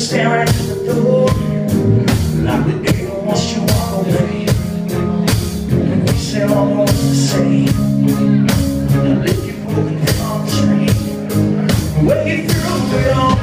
staring at the door, like the day I watched you walk away. And you said all the words to say, I left you broken down the street. Way through it all.